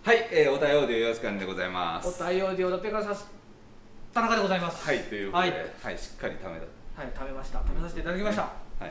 はい、おたようでよろしくでございます。 おたようでのペガサス田中でございます。 はい、ということで、はい、しっかりためた。 はい、食べました。食べさせていただきました。 はい、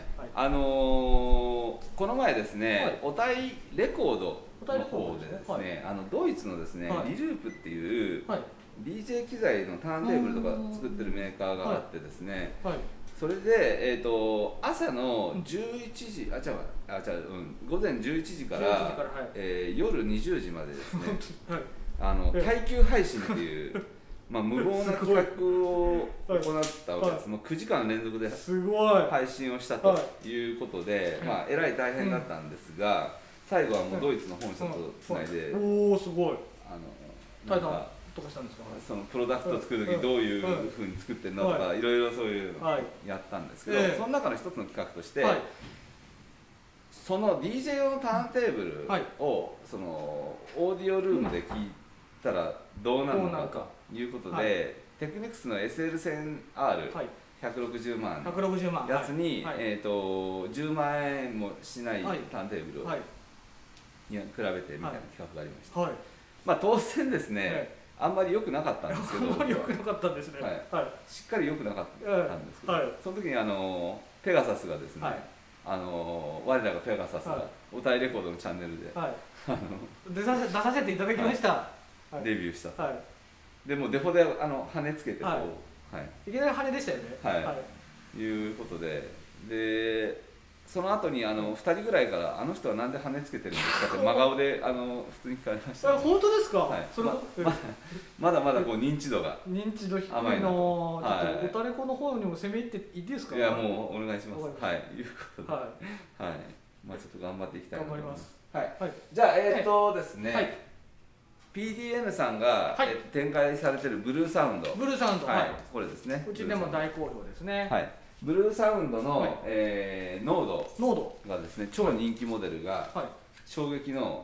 この前ですね、おたいレコードの方でですね、ドイツのですね、リループっていう DJ 機材のターンテーブルとか作ってるメーカーがあってですね。それで、朝の11時、午前11時から、夜20時までですね、耐久配信っていう、無謀な企画を行ったわけです。もう9時間連続で配信をしたということで、えらい大変だったんですが、最後はもうドイツの本社とつないで、 おお、すごい。 なんかとかしたんですか。 そのプロダクトを作る時どういうふうに作ってるのとかいろいろそういうのをやったんですけど、その中の一つの企画として、その DJ 用のターンテーブルをそのオーディオルームで聞いたらどうなるのかということで、テクニクスの SL1000R160 万のやつに10万円もしないターンテーブルを比べてみたいな企画がありました。当然ですね、あんまり良くなかったんですけど、 あんまり良くなかったんですね。 しっかり良くなかったんですけど、その時にペガサスがですね、我らがペガサスがおたいレコードのチャンネルで出させていただきました。 デビューしたと。でもデフォで羽根つけてこう、いきなり羽でしたよね。 いうことで。その後に2人ぐらいから「あの人はなんで羽つけてるんですか?」って真顔で普通に聞かれました。 本当ですか。 まだまだこう認知度が甘いの。おたれこの方にも攻め入っていいですか。 いや、もうお願いします。はい、いうことで、ちょっと頑張っていきたいと思います。じゃあですね、PDN さんが展開されてるブルーサウンド、これですね。 うちでも大好評ですね。 ブルーサウンドのノードがですね、超人気モデルが衝撃の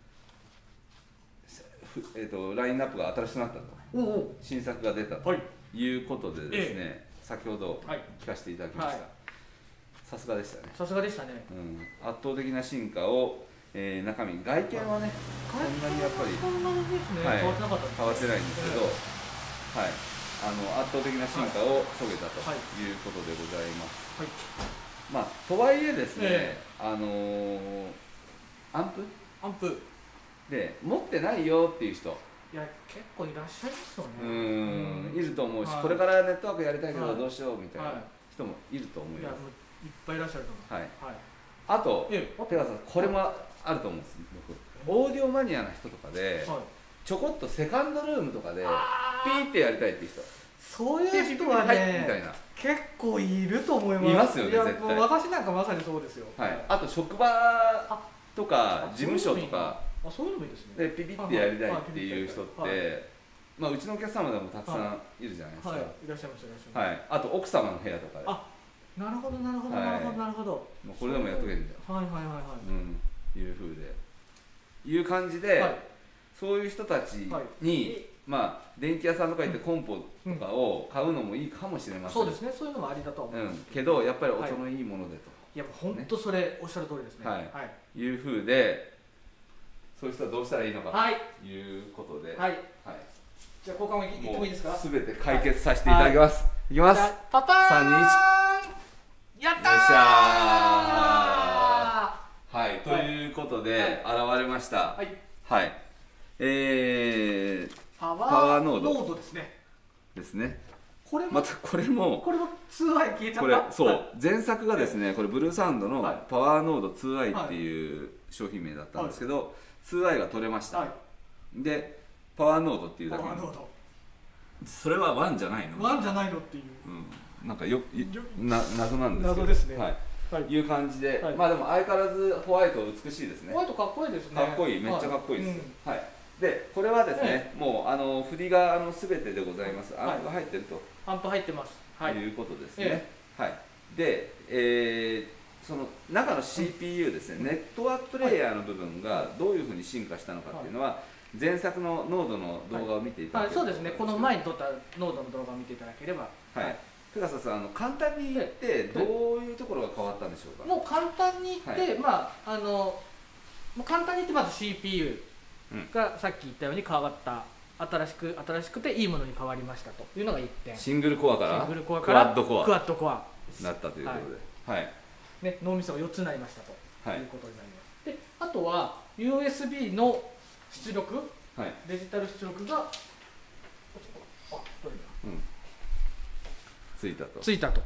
ラインナップが新しくなったと、新作が出たということでですね、先ほど聞かせていただきました。さすがでしたね。 さすがでしたね。 圧倒的な進化を、中身、外見はね、そんなにやっぱり変わってないんですけど、圧倒的な進化を遂げたということでございます。とはいえですね、アンプで持ってないよっていう人、 いや結構いらっしゃいますよね。 いると思うし、これからネットワークやりたいけどどうしようみたいな人もいると思います。 いっぱいいらっしゃると思います。 あとペガさん、これもあると思うんです。僕オーディオマニアな人とかでちょこっとセカンドルームとかでピーってやりたいっていう人、 そういう人はね、結構いると思います。 いますよね、絶対。 私なんかまさにそうですよ。 あと職場とか事務所とかそういうのもいいですね。 でピピってやりたいっていう人って、うちのお客様でもたくさんいるじゃないですか。 いらっしゃいます、いらっしゃいます。 あと奥様の部屋とかで。 なるほどなるほどなるほどなるほど。 これでもやっとけんじゃん。いう風でいう感じで、そういう人たちに電気屋さんとか行ってコンポとかを買うのもいいかもしれません。 そうですね、そういうのもありだと思います。 けどやっぱり音のいいものでと。 いや本当それおっしゃる通りですね。 いう風で、そういう人はどうしたらいいのかということで、 じゃあ交換もいってもいいですか。 すべて解決させていただきます。いきます。 パパーン。 3、2、1。 やったー。 よっしゃー。ということで現れました。パワーノードですね。 ですね。 またこれも 2i 消えちゃった。 そう前作がですね、これブルーサウンドのパワーノード 2i っていう商品名だったんですけど、2i が取れました。でパワーノードっていうだけで、それは1じゃないの 1じゃないのっていう、 なんか謎なんですけど、 謎ですね。 いう感じで、でも相変わらずホワイト美しいですね。 ホワイトかっこいいですね。 かっこいい、めっちゃかっこいいです。でこれはですね、もう振りが全てでございます。アンプが入ってると。 アンプ入ってます。 いうことですね。で、その中の CPU ですね、ネットワークプレイヤーの部分がどういうふうに進化したのかっていうのは、前作のノードの動画を見ていただければ。 そうですね、この前に撮ったノードの動画を見ていただければ。 ペガサスさん、簡単に言ってどういうところが変わったんでしょうか。 もう簡単に言って、簡単に言ってまず CPU がさっき言ったように変わった、新しくていいものに変わりましたというのが1点。 シングルコアからクワッドコアなったということで、はいね、脳みそが4つになりましたということになります。であとは USB の出力、デジタル出力がついたと。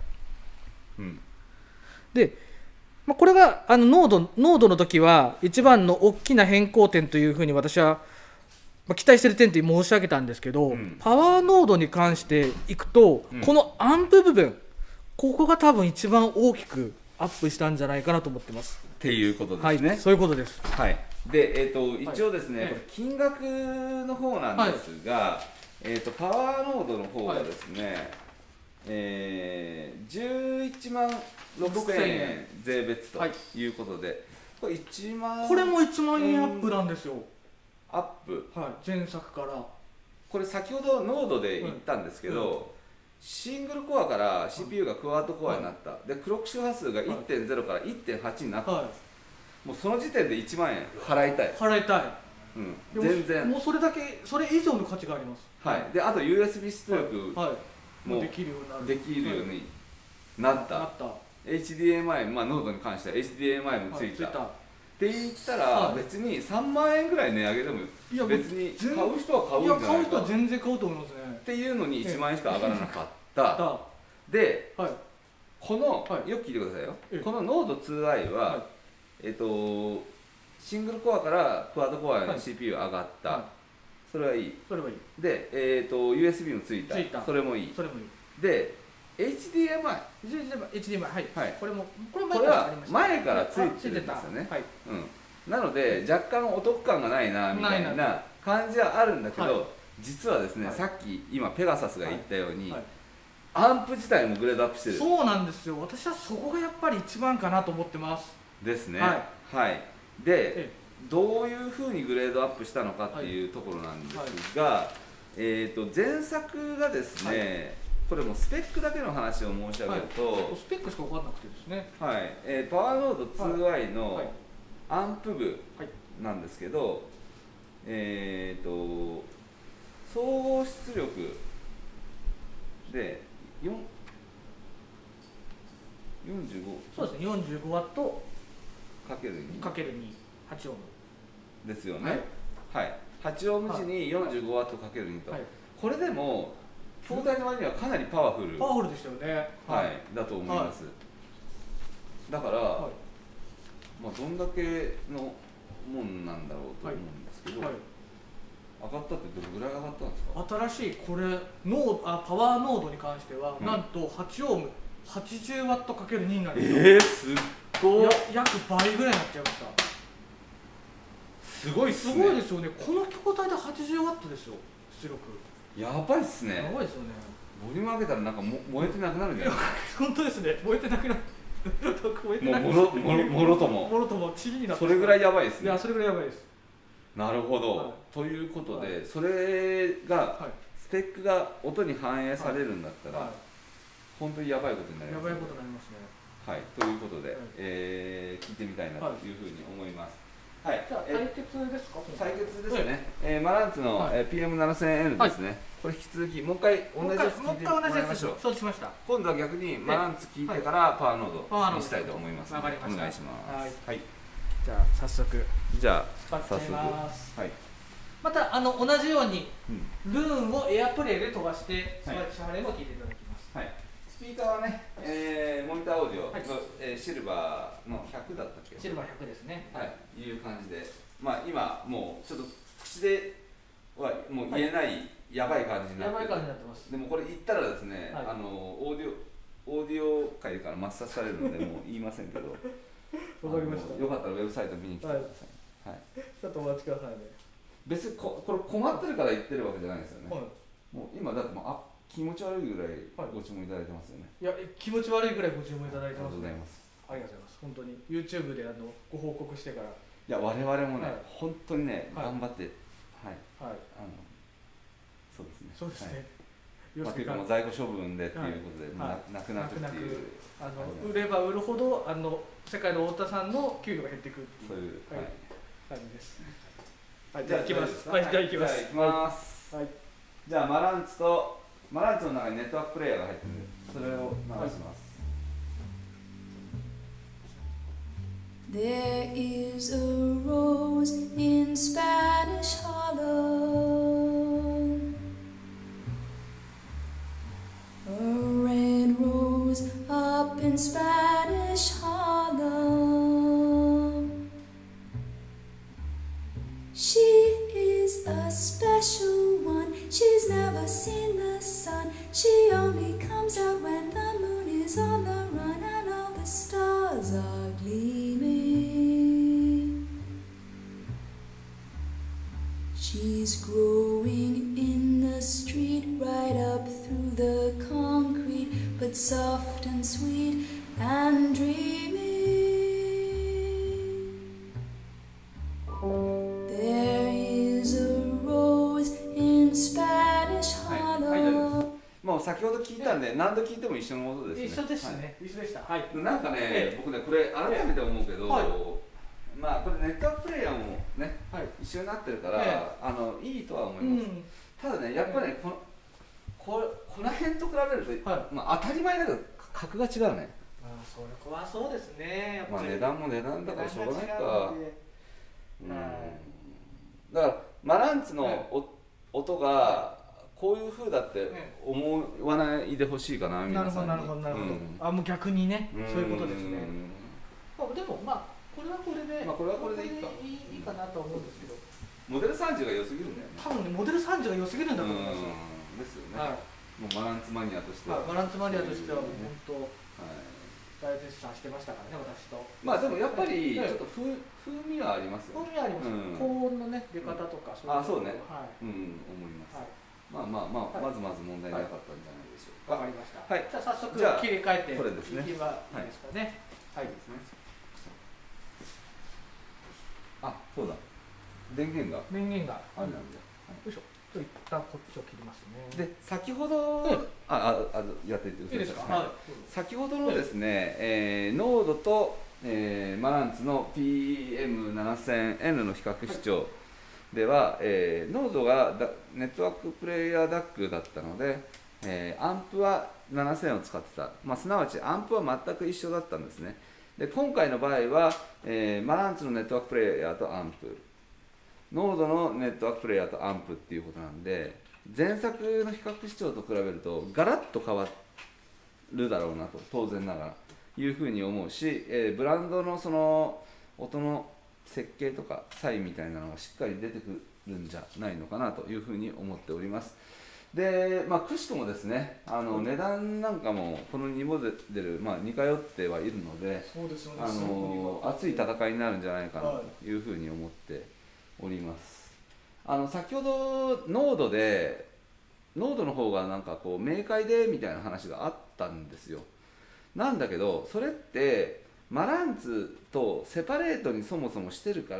で、これがノードの時は一番の大きな変更点というふうに私は期待している点と申し上げたんですけど、パワーノードに関していくと、このアンプ部分、ここが多分一番大きくアップしたんじゃないかなと思ってます。 っていうことですね。 そういうことです。 で、一応ですね、これ金額の方なんですが、パワーノードの方はですね、11万6000円税別ということで、これ1万、 これも1万円アップなんですよ。 アップ、 前作から。 これ先ほどノードで言ったんですけど、シングルコアから CPU がクワッドコアになった、でクロック周波数が 1.0 から 1.8 になった、もうその時点で1万円払いたい。全然もうそれだけ、それ以上の価値があります。 であと USB 出力もできるようになった。HDMI、ノードに関しては HDMI もついたって言ったら、別に3万円ぐらい値上げでも別に買う人は買うんじゃないか、 買う人は全然買うと思いますねっていうのに1万円しか上がらなかったで、このよく聞いてくださいよ、このノード 2i はシングルコアからクワッドコアの CPU 上がった、それはいい。で、USB もついた、それもいい。で、HDMI、これは前からついてるんですよね。なので、若干お得感がないなみたいな感じはあるんだけど、実はですね、さっき今、ペガサスが言ったように、アンプ自体もグレードアップしてる。 そうなんですよ、私はそこがやっぱり一番かなと思ってます。 ですね。で、どういうふうにグレードアップしたのかっていうところなんですが、前作がですね、これもスペックだけの話を申し上げると、 スペックしか分からなくてですね、 パワーノード 2i のアンプ部なんですけど、総合出力で45、 そうですね、45ワットかける2、 8オームですよね。8オーム時に45ワットかける2と、これでも筐体の割にはかなりパワフルでしたよね。 だと思います。だから、どんだけのもんなんだろうと思うんですけど、上がったってどれぐらい上がったんですか？ 新しいこれパワーノードに関しては、なんと8オーム80ワットかける2になるんですよ。 すっごい。 約倍ぐらいになっちゃいました。 すごいっすね。 すごいですよね。この筐体で80ワットですよ、出力。 やばいっすね。 やばいですよね。 ボリューム上げたらなんか燃えてなくなるんじゃないですか。 本当ですね。燃えてなくなる。 もろともちぎになって。 それぐらいやばいですね。 いや、それぐらいやばいです。 なるほど。ということで、それがスペックが音に反映されるんだったら、本当にやばいことになります。 やばいことになりますね。 ということで、聞いてみたいなというふうに思います。 じゃあ対決ですか？ 対決ですね。マランツの PM7000N ですね。これ引き続きもう一回同じやつ聞いてもらいましょう。 そうしました。 今度は逆にマランツ聞いてからパワーノードにしたいと思います。 わかりました。 お願いします。 じゃあ早速。また同じようにルーンをエアプレイで飛ばしてシャハレも聞いていただきます。 スピーカーはね、モニターオーディオのシルバーの100だったっけ？ シルバー100ですね。 いう感じで、今もうちょっと口ではもう言えないやばい感じになってます。でもこれ言ったらですね、オーディオ界から抹殺されるのでもう言いませんけど、 わかりました。 よかったらウェブサイト見に来てください。 ちょっとお待ちくださいね。 別にこれ困ってるから言ってるわけじゃないですよね。もう今だって気持ち悪いぐらいご注文いただいてますよね。 いや、気持ち悪いぐらいご注文いただいてます。 ありがとうございます。 ありがとうございます。本当に YouTube でご報告してから。 いや、我々もね、本当にね、頑張って、そうですね。 そうですね。 というかもう在庫処分でっていうことで、なくなくっていう。 売れば売るほど世界の太田さんの給料が減っていくっていう感じです。 はい、じゃあ行きます。はい、じゃあ行きます。 じゃあ行きます。はい。じゃあマランツの中にネットワークプレイヤーが入ってるんで、それを流します。 There is a rose in Spanish Hollow, a red rose up in Spanish Hollow. She is a special one, she's never seen the sun. She only comes out when the moon is on the run and all the stars are gleaming. She's growing in the street, right up through the concrete, but soft and sweet and dreamy. There is a rose in Spanish Hollow. もう先ほど聞いたんで何度聞いても一緒の音ですね。 一緒ですね。一緒でした。はい。 なんかね、僕ねこれ改めて思うけど、まあこれネットワークプレイヤーもね一緒になってるからいいとは思います。ただねやっぱりねこの辺と比べるとまあ当たり前だけど格が違うね。 それはそうですね。 まあ値段も値段だからしょうがないか。だからマランツの音がこういう風だって思わないでほしいかな、皆さんに。 なるほどなるほど。あ、もう逆にね、そういうことですね。でもまあこれはこれで、 これはこれでいいかなと思うんですけど。 モデル30が良すぎるんだよね。 多分モデル30が良すぎるんだと思います。 ですよね。もうマランツマニアとしては。 マランツマニアとしてはもう本当。大絶賛してましたからね、私と。 まあでもやっぱりちょっと風味はありますよね。 風味はあります。高音のね出方とかそうね。思います。まず問題なかったんじゃないでしょうか。 わかりました。はい。じゃあ早速切り替えてこれですね。 いけばいいですかね。はい。 あ、そうだ。電源があれなんで。よいしょ。一旦こっちを切りますね。 で先ほどやっていってください。先ほどのですね、ノードとマランツの PM7000N の比較視聴では、ノードがネットワークプレイヤー DAC だったので、アンプは7000を使ってた、すなわちアンプは全く一緒だったんですね。で今回の場合は、マランツのネットワークプレイヤーとアンプ、ノードのネットワークプレイヤーとアンプっていうことなんで、前作の比較視聴と比べるとガラッと変わるだろうなと当然ながらいうふうに思うし、ブランドのその音の設計とか差異みたいなのがしっかり出てくるんじゃないのかなというふうに思っております。で、くしくもですね、値段なんかもこの2モデル、似通ってはいるので、熱い戦いになるんじゃないかなというふうに思っております。先ほどノードの方がなんかこう明快でみたいな話があったんですよ。なんだけどそれってマランツとセパレートにそもそもしてるから、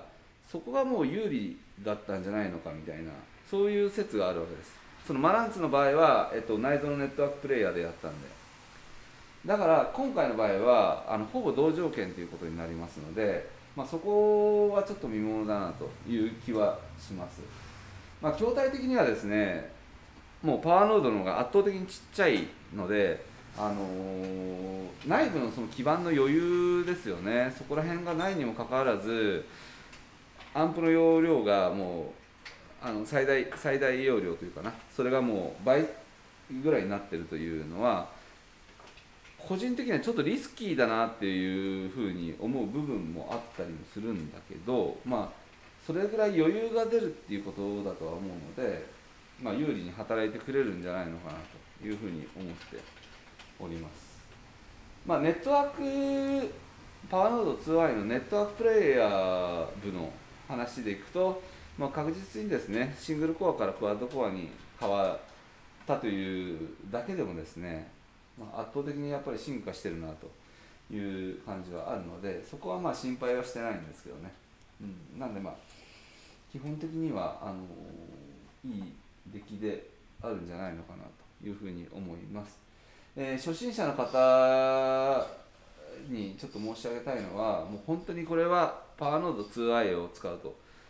そこがもう有利だったんじゃないのかみたいな、そういう説があるわけです。そのマランツの場合は、内蔵のネットワークプレイヤーでやったんで、だから今回の場合はほぼ同条件ということになりますので、そこはちょっと見ものだなという気はします。筐体的にはですね、もうパワーノードの方が圧倒的にちっちゃいので、内部のその基板の余裕ですよね、そこら辺がないにもかかわらず、アンプの容量がもう最大容量というかな、それがもう倍ぐらいになってるというのは、個人的にはちょっとリスキーだなっていうふうに思う部分もあったりもするんだけど、それぐらい余裕が出るっていうことだとは思うので、有利に働いてくれるんじゃないのかなというふうに思っております。ネットワークパワーノード 2i のネットワークプレイヤー部の話でいくと、確実にですね、シングルコアからクワッドコアに変わったというだけでもですね、圧倒的にやっぱり進化してるなという感じはあるので、そこは心配はしてないんですけどね。なんで基本的にはいい出来であるんじゃないのかなというふうに思います。初心者の方にちょっと申し上げたいのは、もう本当にこれはパワーノード 2i を使うと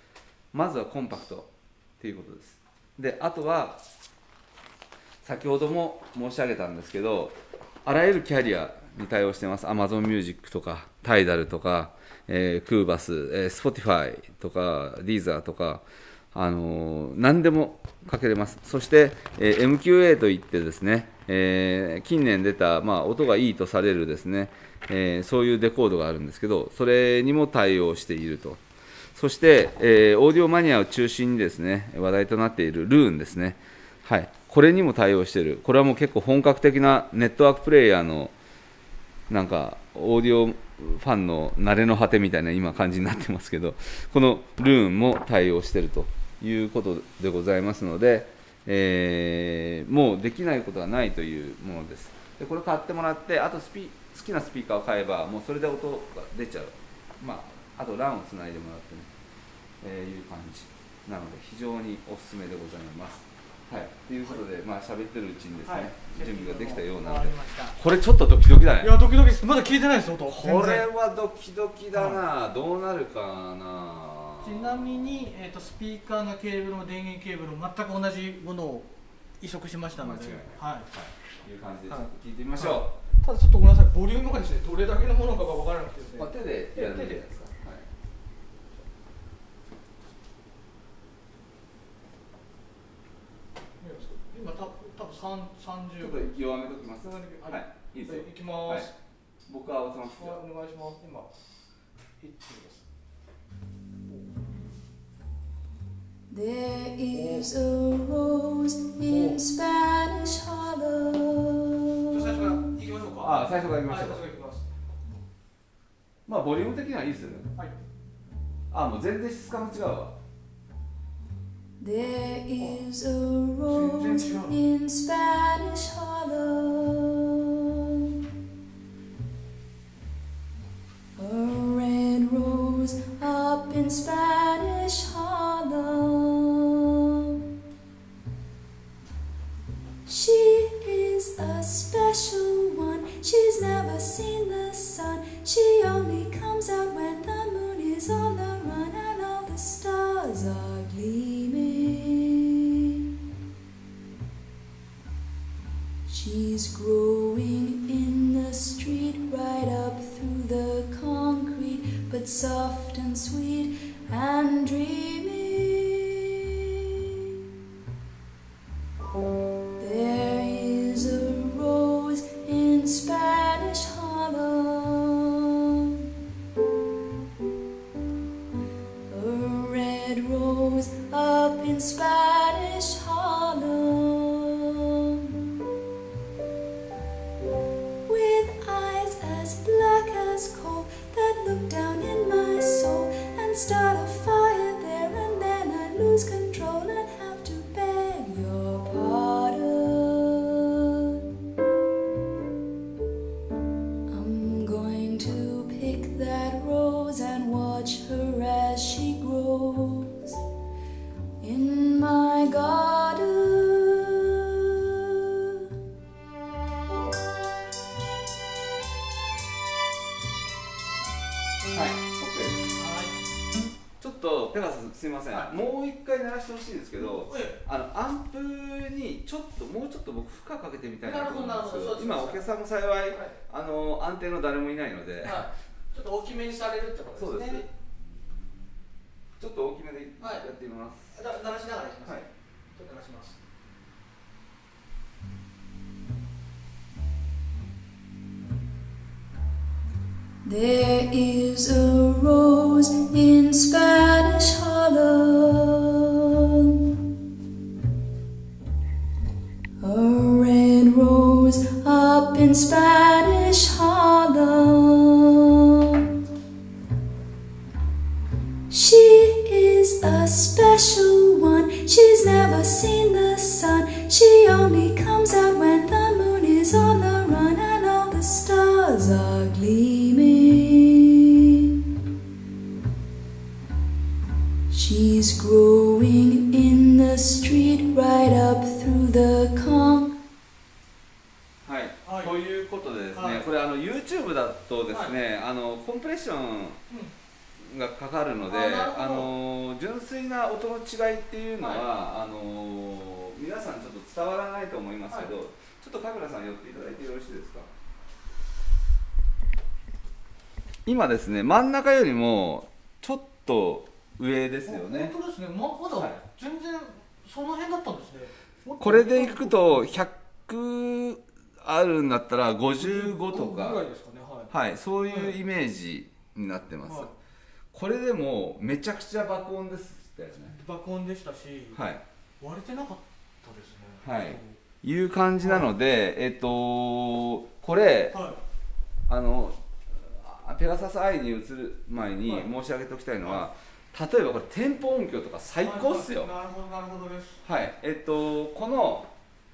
まずはコンパクトっていうことです。であとは先ほども申し上げたんですけど、あらゆるキャリアに対応してます。 Amazon Music とかタイダルとか、クーバス、Spotify とか Deezer とか、何でもかけれます。そして、MQA といってですね、近年出た、音がいいとされるですね、そういうデコードがあるんですけど、それにも対応していると。そして、オーディオマニアを中心にですね話題となっているルーンですね、はい、これにも対応している。これはもう結構本格的なネットワークプレイヤーのなんかオーディオファンの慣れの果てみたいな今感じになってますけど、このルーンも対応しているということでございますので、もうできないことはないというものです。でこれ買ってもらって、あと好きなスピーカーを買えばもうそれで音が出ちゃう、あと LAN をつないでもらってね、いう感じなので非常におすすめでございます。はい、ということで、喋ってるうちにですね、準備ができたようなので、これちょっとドキドキだね。 いや、ドキドキです。まだ聞いてないです、音。 これはドキドキだな、どうなるかな。 ちなみに、スピーカーのケーブルも電源ケーブルも全く同じものを移植しましたので、 はい、いう感じで聞いてみましょう。ただちょっとごめんなさい、ボリュームがですね、どれだけのものかが分からなくてですね。 手でやるんじゃないですか。 今多分30。 ちょっと弱めときます。はい、いいですよ。 いきます。 僕は合わせます。 お願いします。今、 There is a rose in Spanish Harlem. 最初から行きましょうか。 最初から行きましょう。ボリューム的にはいいですよね。はい。もう全然質感も違うわ。 There is a rose in Spanish Harlem, a red rose up in Spanish Harlem. She is a special one, she's never seen the sun. She only comes out when the moon is on the run and all the stars are gleaming. She's growing in the street right up through the concrete, but soft and sweet and dreamy. There is a rose in Spanish Harlem, a red rose up in Spanish Harlem, with eyes as black as coal that look down in my soul and start a fire there, and then I lose control and have to beg your pardon. I'm going to pick that rose and watch her as she grows in my garden. ペガサス、すみません、もう一回鳴らしてほしいんですけど、アンプにもうちょっと僕負荷かけてみたいなと思うんですけど、今お客さんも幸い、安定の誰もいないので、 ちょっと大きめにされるってことですね。そうです。 ちょっと大きめでやってみます。 鳴らしながらいきます。はい。ちょっと鳴らします。 There is a rose in Spanish Harlem, a red rose up in Spanish Harlem. She is a special one, she's never seen the sun. She only comes out when the moon is on the run and all the stars are gleaming. She's growing in the street right up through the con. はい、ということでですね、これYouTube だとですね、コンプレッションがかかるので、純粋な音の違いっていうのは、皆さんちょっと伝わらないと思いますけど、ちょっとカメラさん寄っていただいてよろしいですか。今ですね、真ん中よりもちょっと上ですよね。 本当ですね。まだ全然その辺だったんですね。 これでいくと100あるんだったら55とかぐらいですかね。 はい、そういうイメージになってます。これでもめちゃくちゃ爆音ですってね。 爆音でしたし、 はい、 割れてなかったですね。 はい、いう感じなので、これ、ペガサス i に移る前に申し上げておきたいのは、例えばこれ店舗音響とか最高っすよ。 なるほどなるほどです。 はい、この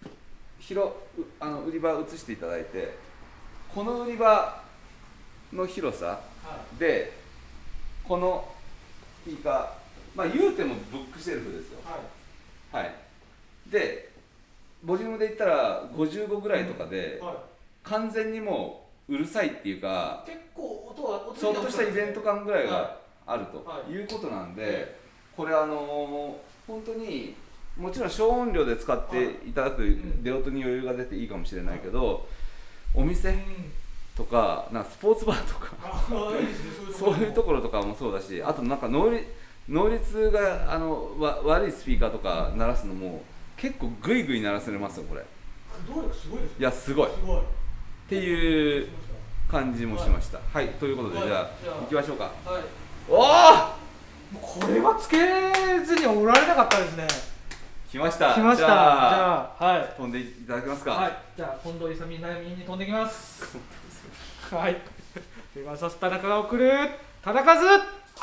売り場を移していただいて、この売り場の広さで、このスピーカー、まあ言うてもブックシェルフですよ。はい、でボリュームで言ったら55ぐらいとかで、完全にもううるさいっていうか、 結構音はちょっとしたイベント感ぐらいがあるということなんで、これ本当にもちろん小音量で使っていただく出音に余裕が出ていいかもしれないけど、お店とかなんかスポーツバーとかそういうところとかもそうだし、あとなんか能率が悪いスピーカーとか鳴らすのも結構グイグイ鳴らせれますよこれ。 動力すごいですね。 いやすごいっていう感じもしました。はい、ということでじゃあ行きましょうか。おお、 これはつけずにおられなかったですね。 来ました。 じゃあはい飛んでいただけますか。 はい、じゃあ近藤勇並みに飛んできます。はい、ペガサス田中が送る忠和、よ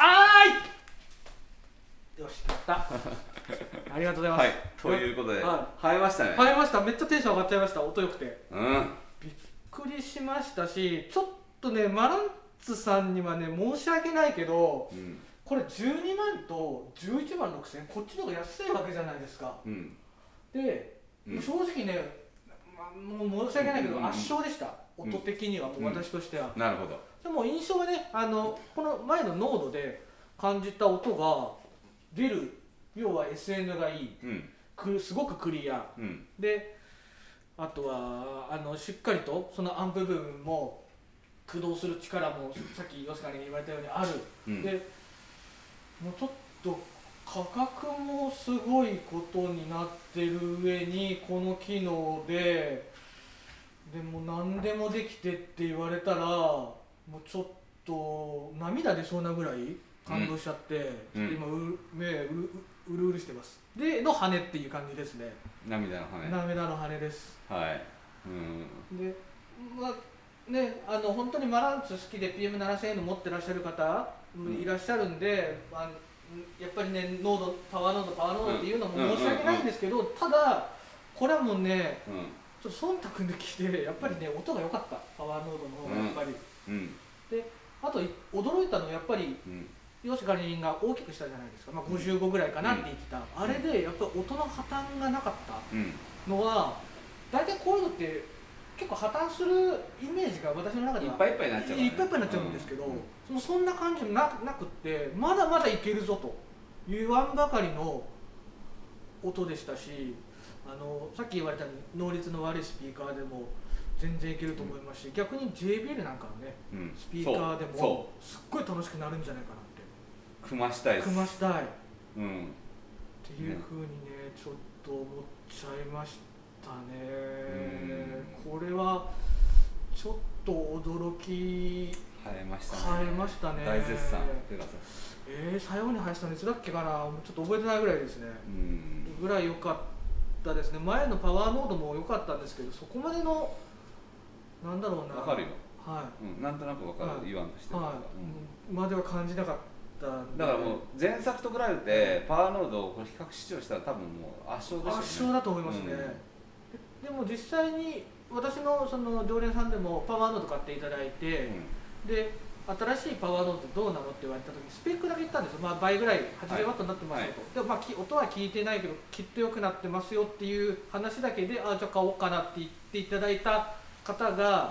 し、やったありがとうございます。 はい、ということで、映えましたね。 映えました。めっちゃテンション上がっちゃいました。音よくて、びっくりしましたし、ちょっとねマランツさんにはね申し訳ないけど、これ12万と11万6千円、こっちの方が安いわけじゃないですか。で、正直ね、もう申し訳ないけど圧勝でした、音的には。もう私としては。 なるほど。 でも印象はね、この前の濃度で感じた音が出る、要は SN がいい、すごくクリア、であとはしっかりとそのアンプ部分も駆動する力もさっき吉川に言われたようにある、でもうちょっと価格もすごいことになってる上にこの機能でも何でもできてって言われたら、もうちょっと涙出そうなぐらい感動しちゃって、ちょっと今目うるうるしてます。での羽っていう感じですね。 涙の羽。 涙の羽です。 はい。 でまあね、本当にマランツ好きで PM7000 の持ってらっしゃる方いらっしゃるんで、やっぱりねパワーノードっていうのも申し訳ないんですけど、ただこれはもうね、ちょっと忖度で聞いてやっぱりね音が良かった、パワーノードの方がやっぱり。であと驚いたのはやっぱり、吉川りんが大きくしたじゃないですか、55ぐらいかなって言ってた、あれでやっぱり音の破綻がなかったのは、大体こういうのって結構破綻するイメージが私の中ではいっぱいいっぱいになっちゃう、 いっぱいいっぱいになっちゃうんですけど、そんな感じもなくって、まだまだいけるぞと言わんばかりの音でしたし、さっき言われたように能率の悪いスピーカーでも全然いけると思いますし、逆に JBL なんかのね、スピーカーでもすっごい楽しくなるんじゃないかなって。 組ましたいです。 組ましたい、っていうふうにねちょっと思っちゃいましたね。これはちょっと驚き、 映えましたね。大絶賛。 最後に生やしたのいつだっけかな、ちょっと覚えてないぐらいですね。ぐらい良かったですね。前のパワーノードも良かったんですけど、そこまでのなんだろうな。 わかるよ。 はい。 なんとなくわかる、言わんとして。 までは感じなかった。 だからもう前作と比べてパワーノードを比較視聴したら多分もう圧勝ですよね。 圧勝だと思いますね。でも実際に私のその常連さんでもパワーノード買っていただいて、で新しいパワーノードどうなのって言われた時にスペックだけ言ったんですよ。倍ぐらい 80W になってますよと。で音は聞いてないけどきっと良くなってますよっていう話だけで、じゃあ買おうかなって言っていただいた方が、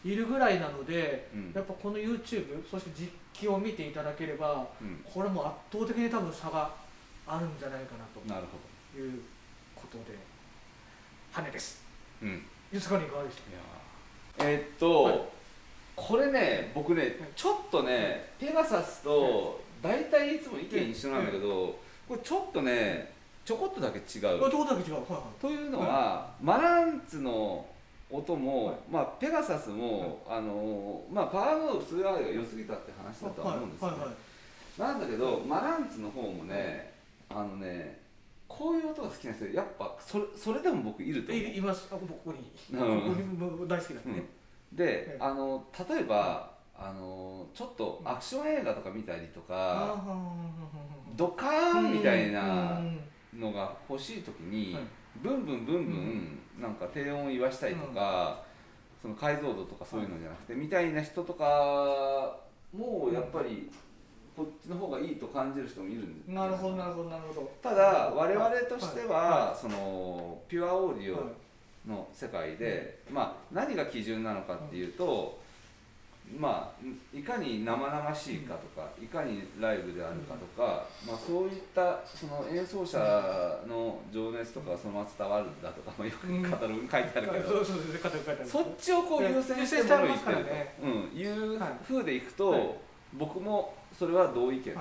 いるぐらいなので、やっぱこの YouTube そして実機を見ていただければ、これも圧倒的に多分差があるんじゃないかなということで、羽です。ゆずかにいかがでしたか？ これね、僕ね、ちょっとね、ペガサスと大体いつも意見一緒なんだけど、これちょっとね、ちょこっとだけ違う。 ちょこっとだけ違う。 というのは、マランツの音も、まあペガサスも、まあパワーノード2が良すぎたって話だとは思うんですよね。なんだけど、マランツの方もね、こういう音が好きな人、やっぱそれでも僕いると思う。 います。ここに。大好きだね。 で、例えばちょっとアクション映画とか見たりとか、ドカーンみたいなのが欲しい時に、ブンブンブンブンなんか低音を言わしたいとか、その解像度とかそういうのじゃなくてみたいな人とかもやっぱりこっちの方がいいと感じる人もいるんです。 なるほどなるほどなるほど。 ただ我々としてはそのピュアオーディオの世界で、まあ何が基準なのかっていうと、まあいかに生々しいかとか、いかにライブであるかとか、まあそういったその演奏者の情熱とかそのまま伝わるんだとか、まあよくカタログに書いてあるけど、そっちをこう優先してものを言ってるという風でいくと、僕もそれは同意見だった。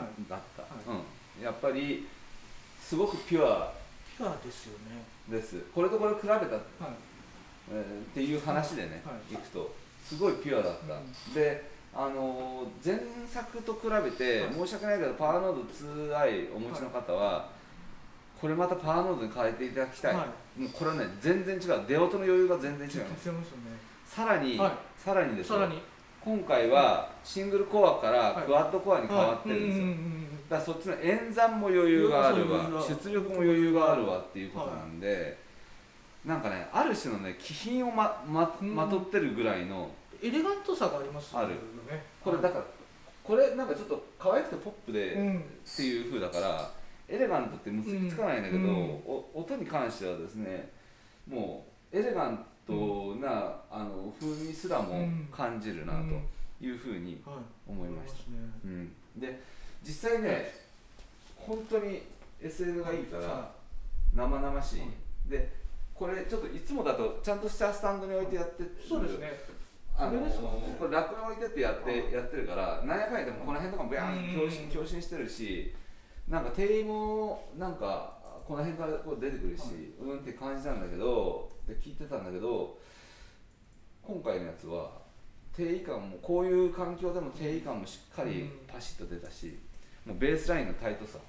やっぱりすごくピュアですよね。 です。これとこれ比べたっていう話でね、いくとすごいピュアだった。で、前作と比べて申し訳ないけど、パワーノード 2i お持ちの方はこれまたパワーノードに変えていただきたい。もうこれはね、全然違う。出音の余裕が全然違います。さらにですよ、今回はシングルコアからクワッドコアに変わってるんですよ。だからそっちの演算も余裕があるわ、出力も余裕があるわっていうことなんで、なんかね、ある種のね、気品をまとってるぐらいのエレガントさがありますよね。 これだから、これなんかちょっと可愛くてポップでっていう風だから、エレガントって結びつかないんだけど、音に関してはですね、もうエレガントな風味すらも感じるなという風に思いました。で、実際ね、本当に SL がいいから生々しい。で、これちょっといつもだとちゃんとしたスタンドに置いてやってる。 そうですね。 これラックに置いてってやってるから、なんやかんやでもこの辺とかもビャーン共振してるし、なんか低音もなんかこの辺からこう出てくるし、って感じなんだけど、で聞いてたんだけど、今回のやつは低音感もこういう環境でも低音感もしっかりパシッと出たし、もうベースラインのタイトさ、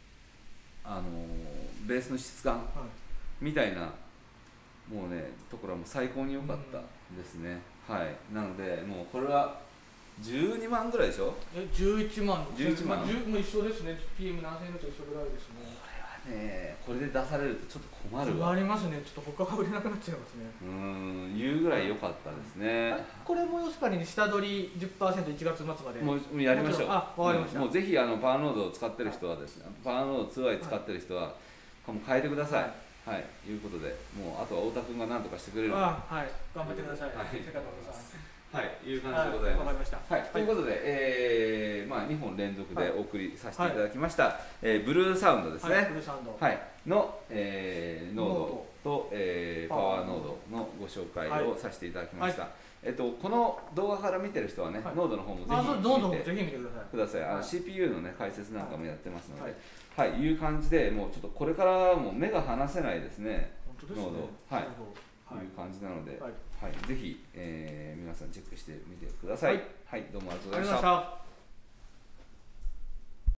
ベースの質感みたいなもうねところはもう最高に良かったですね。はい。なのでもうこれは12万ぐらいでしょ ？11万。 11万。 もう一緒ですね。PM7000円と一緒ぐらいですね。 これはね、これで出されるとちょっと困るわ。 困りますね。ちょっと他が売れなくなっちゃいますね。 言うぐらい良かったですね。 これも要するに下取り 10%1 月末まで。 もうやりましょう。 わかりました。 もうぜひパワーノードを使ってる人はですね、パワーノード 2i 使ってる人はもう変えてください。はい、いうことで、もうあとは太田君が何とかしてくれる。 はい、頑張ってください。 はい、いう感じでございます。 わかりました。 はい、ということで、まあ2本連続でお送りさせていただきました。ブルーサウンドですね。 ブルーサウンド。 はい、のノードとパワーノードのご紹介をさせていただきました。この動画から見てる人はね、ノードの方もぜひ見てください。CPU のね解説なんかもやってますので、はい、いう感じで、もうちょっとこれからも目が離せないですね。ノード、はい、いう感じなので、はい、ぜひ皆さんチェックしてみてください。はい、どうもありがとうございました。